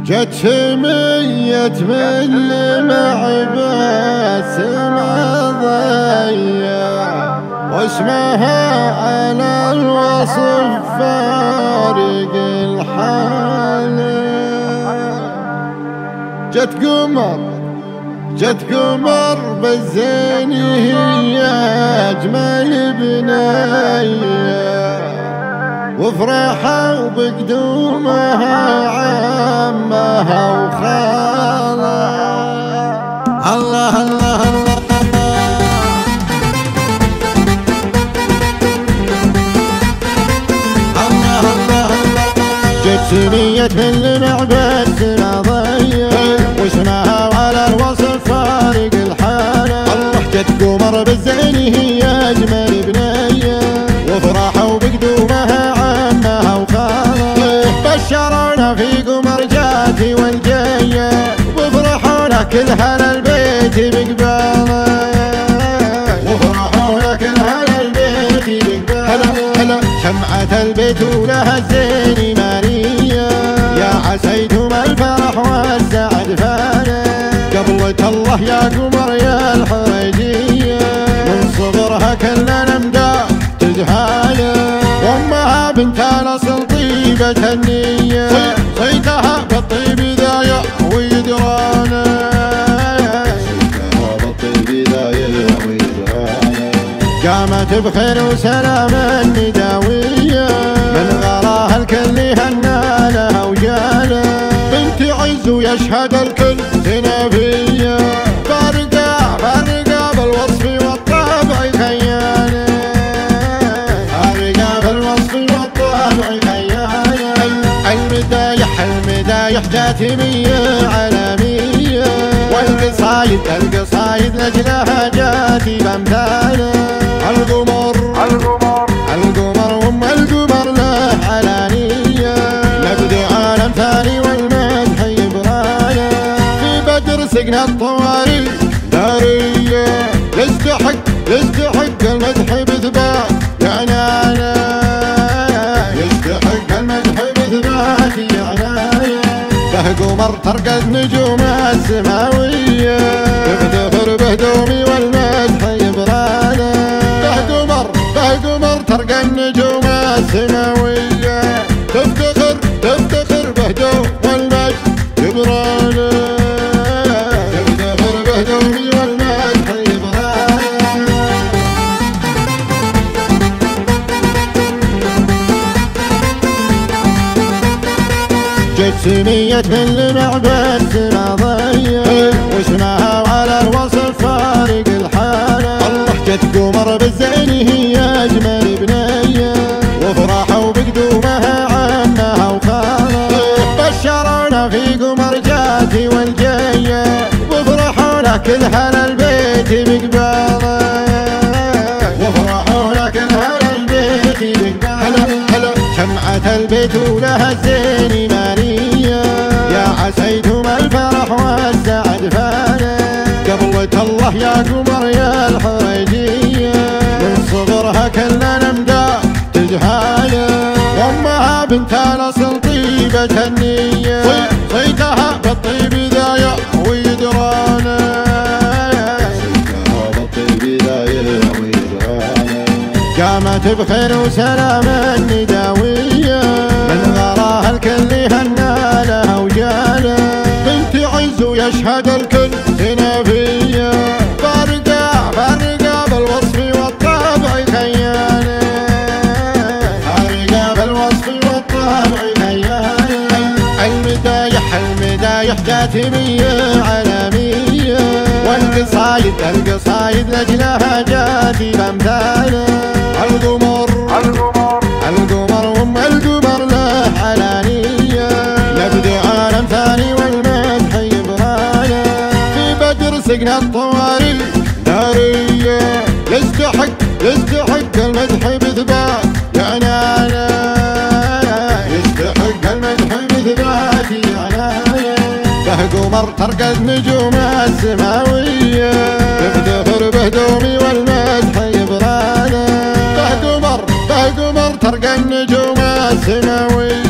جت سمية من معباس مضيع واسمها على الوصف فارق الحال. جت قمر بالزين هي أجمل بنية وفرحة وبقدومها عمها وخالها. الله الله الله الله الله الله. جت سمية من معبد مضيع واسمها على الوصف فارق الحالة. الله جت قمر بالزين هي أجمل بنية وفرحة وبقدومها عمها وخالها. بشرونا في قمر جاتي والجاية وفرحونا كل هل البيت بقبالة وفرحونا كل هل البيت بقبالة. هلا شمعة البيت ولها الزين مارية يا عسيتم الفرح والسعد فانا. قبلة الله يا قمر يا الحريجية من صغرها كلنا مداح تزهاله وامها بنت الاصل طيبة النية صيتها بالطيب ذايع ويدرانا قامت بخير وسلام النداوية من غراها الكل هنا لها وجاله. بنت عز ويشهد الكل سنافية فارقة بالوصف والطبع خيانة فارقة بالوصف والطبع خيانة. المدايح جاتمية عالمية والقصايد لجلها جاتي بامثاله. القمر وام القمر له علانية نبدي عالم ثاني والمدح يبرانا. في بدر سقنا الطواري دارية يستحق المدح بثبات يعنانا يستحق المدح بثبات يعنانا. به قمر ترقد نجوم السماوية تفتخر بهدومي والمدح يبرانا. به قمر ترقى النجوم السماوية تفتخر بهدوم والمدح يبرانا تفتخر بهدومي والمدح يبرانا. جت سمية من معبد مضيع واسمها على الوصف فارق الحالة. الله جت قمر بالزين هي أجمل بنية وفرحة وبقدومها عمها وخالها. بشرونا في قمر جاتي والجاية وفرحونا كل هل البيت بقبالة وفرحونا كل هل البيت بقبالة. هلا شمعة البيت ولها الزين مارية يا عسيتم الفرح والسعد فانا. قبلة الله يا قمر يا الحريجية من صغرها كلنا مداح تزهاله وامها بنت الاصل طيبة النية صيتها بالطيب ذايع ويدرانا قامت بخير وسلام النداوية من غراها الكل هنا لها وجاله. بنت عز ويشهد الكل سنافية فارقة بالوصف والطبع خيانة فارقة بالوصف والطبع خيانة. المدايح جاتمية عالمية والقصايد لجلها جاتي بامثاله. القمر وام القمر له علانية نبدي عالم ثاني والمدح يبرانا. في بدر سقنا الطواري دارية يستحق المدح بثبات يعنانا يستحق المدح بثبات يعنانا. به قمر ترقد نجوم السماوية تفتخر بهدومي والمدح يبرانا. به قمر ترقى النجوم السماوية